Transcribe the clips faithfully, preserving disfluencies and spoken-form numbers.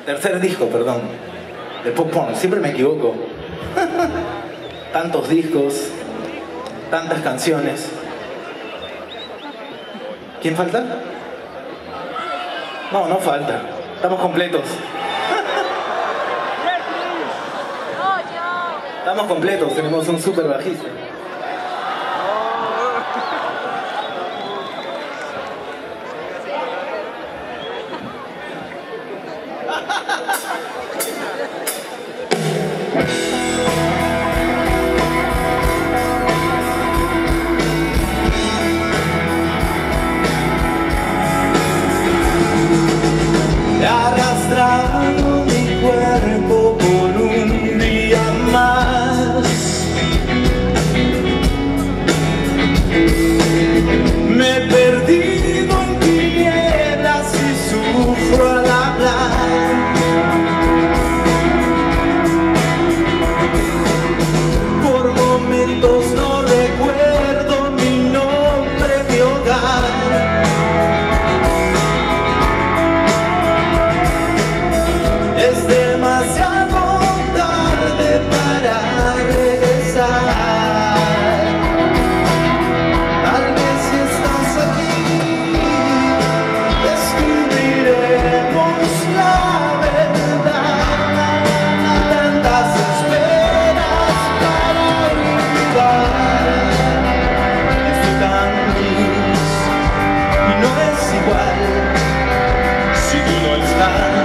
Tercer disco, perdón, de Pop Porn. Siempre me equivoco. Tantos discos, tantas canciones. ¿Quién falta? No, no falta. Estamos completos. Estamos completos, tenemos un super bajista. He arrastrado mi cuerpo por un día más. Me he perdido en tinieblas y sufro al hablar. Por momentos no recuerdo mi nombre, mi hogar. Es demasiado tarde para regresar. Tal vez si estás aquí, descubriremos la verdad. Tantas esperas para olvidar. Estoy tan gris y no es igual si tú no estás.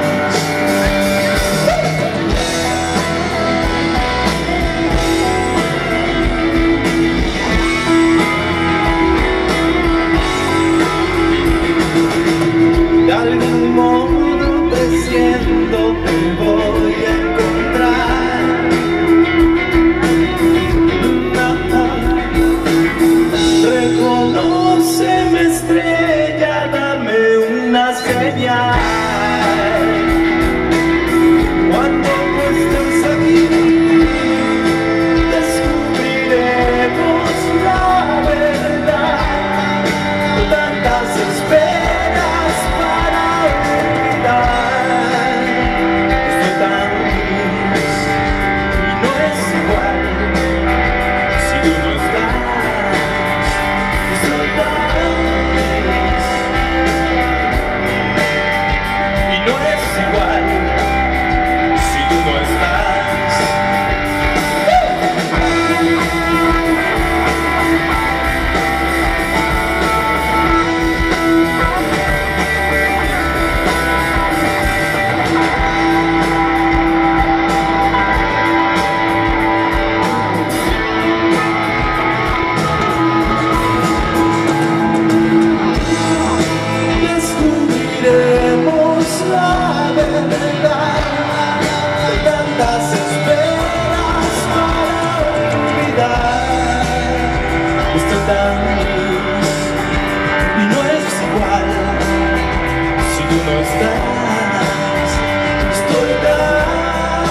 De algún modo presiento te voy a encontrar. Reconóceme, estrella, dame una señal. Cuando tú estés aquí, descubriremos la verdad. Tantas esperas para olvidar. Estoy tan gris y no es igual si tú no estás. Estoy tan gris y no es igual si tú no estás. Descubriremos la verdad. Tantas esperas para olvidar. Estoy tan gris y no es igual si tú no estás. Estoy tan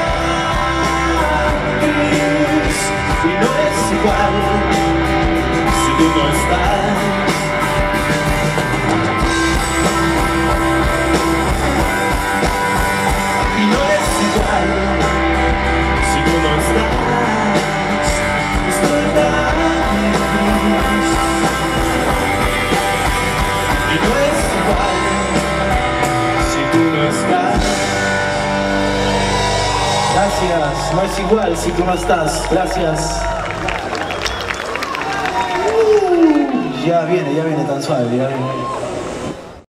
gris y no es igual si tú no estás. Y no es igual si tú no estás. Estoy tan gris y no es igual si tú no estás. Gracias, no es igual si tú no estás. Gracias. Uh, ya viene, ya viene tan suave, ya viene.